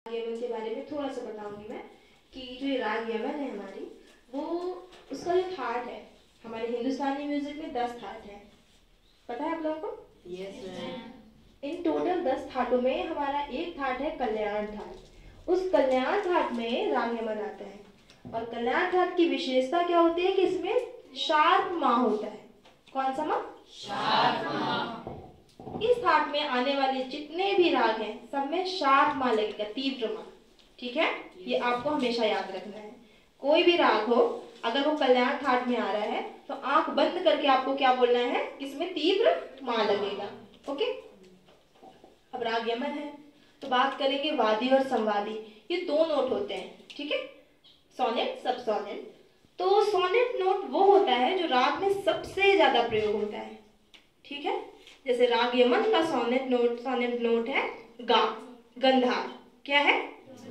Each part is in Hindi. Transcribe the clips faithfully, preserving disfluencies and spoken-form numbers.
यमन के बारे में थोड़ा सा बताऊंगी मैं कि जो ये राग यमन है हमारी, वो उसका जो थाट है, हमारे हिंदुस्तानी म्यूजिक में दस थाट है। पता है आप लोगों को? Yes ma'am. इन टोटल दस थाटों में हमारा एक थाट है कल्याण थाट। उस कल्याण थाट में राग यमन आता है, और कल्याण थाट की विशेषता क्या होती है कि इसमें शार्प माँ होता है। कौन सा माँ? शार्प माँ। इस थाट में आने वाले जितने भी राग हैं सब में शार्प माँ लगेगा, तीव्र माँ। ठीक है, ये आपको हमेशा याद रखना है। कोई भी राग हो, अगर वो कल्याण थाट में आ रहा है तो आंख बंद करके आपको क्या बोलना है, इसमें तीव्र माँ लगेगा। ओके, अब राग यमन है तो बात करेंगे वादी और संवादी। ये दो नोट होते हैं, ठीक है, सोनेट सब सोनेट। तो सोनेट नोट वो होता है जो राग में सबसे ज्यादा प्रयोग होता है। ठीक है, जैसे राग यमन का सोनेट नोट सोनेट नोट है गा, गंधार। क्या है?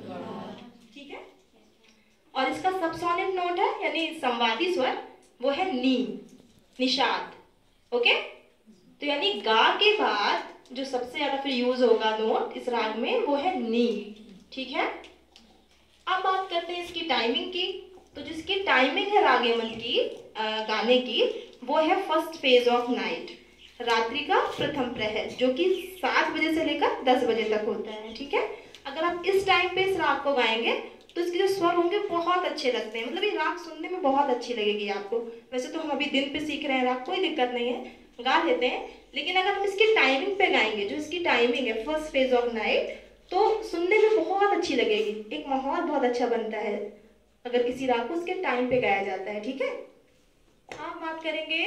ठीक है, और इसका सब सोनेट नोट है यानी संवादी स्वर, वो है नी, निषाद। ओके, तो यानी गा के बाद जो सबसे ज्यादा फिर यूज होगा नोट इस राग में वो है नी। ठीक है, अब बात करते हैं इसकी टाइमिंग की। तो जिसकी टाइमिंग है राग यमन की आ, गाने की, वो है फर्स्ट फेज ऑफ नाइट, रात्रि का प्रथम प्रहर, जो कि सात बजे से लेकर दस बजे तक होता है। ठीक है, अगर आप इस टाइम पे इस राग को गाएंगे तो इसके जो स्वर होंगे बहुत अच्छे लगते हैं, मतलब ये राग सुनने में बहुत अच्छी लगेगी आपको। वैसे तो हम अभी दिन पे सीख रहे हैं राग, कोई दिक्कत नहीं है, गा लेते हैं, लेकिन अगर हम इसकी टाइमिंग पे गाएंगे, जो इसकी टाइमिंग है फर्स्ट फेज ऑफ नाइट, तो सुनने में बहुत अच्छी लगेगी, एक माहौल बहुत अच्छा बनता है अगर किसी राग को उसके टाइम पे गाया जाता है। ठीक है, आप बात करेंगे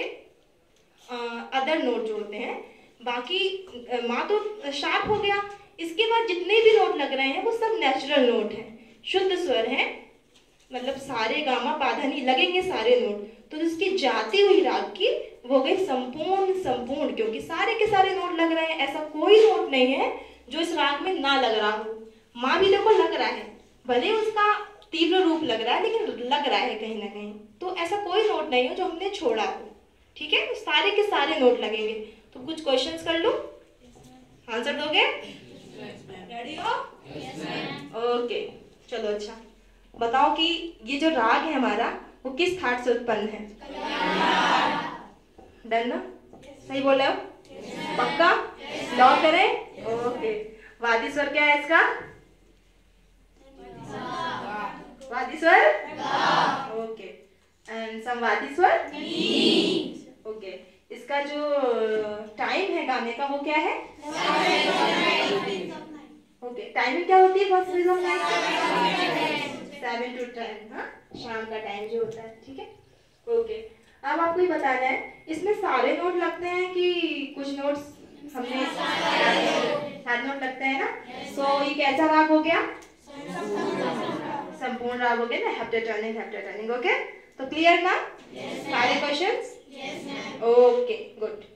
अदर नोट जो होते हैं। बाकी माँ तो शार्प हो गया, इसके बाद जितने भी नोट लग रहे हैं वो सब नेचुरल नोट हैं, शुद्ध स्वर हैं, मतलब सारे गामा पाधा नहीं लगेंगे सारे नोट। तो जिसकी जाती हुई राग की वो गई संपूर्ण संपूर्ण, क्योंकि सारे के सारे नोट लग रहे हैं, ऐसा कोई नोट नहीं है जो इस राग में ना लग रहा हो। माँ भी देखो लग रहा है, भले उसका तीव्र रूप लग रहा है लेकिन लग रहा है कहीं ना कहीं, तो ऐसा कोई नोट नहीं है जो हमने छोड़ा हो। ठीक है, सारे के सारे नोट लगेंगे। तो कुछ क्वेश्चंस कर लो, आंसर दोगे? रेडी हो? ओके, चलो अच्छा बताओ कि ये जो राग है हमारा वो किस थाट से उत्पन्न है? डन ना? सही बोले हो? पक्का? लॉक करें? ओके, वादी स्वर क्या है इसका? वादी स्वर? ओके, एंड संवादी स्वर? ओके, इसका जो टाइम है गाने का वो क्या है? ओके, टाइमिंग क्या होती है first phase of night? Seven to ten, हाँ, शाम का टाइम जो होता है। ठीक है, ओके, अब आपको ये बताना है इसमें सारे नोट लगते हैं कि कुछ नोट्स हमने सारे नोट लगते हैं ना? सो so, ये कैसा राग हो गया? संपूर्ण राग हो गया ना, हेप्टाटोनिक हेप्टाटोनिक। ओके, तो क्लियर ना सारे क्वेश्चंस? Okay, good.